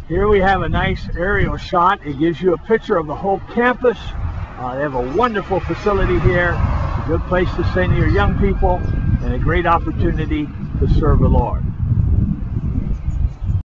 Here we have a nice aerial shot. It gives you a picture of the whole campus. They have a wonderful facility here, a good place to send your young people, and a great opportunity to serve the Lord.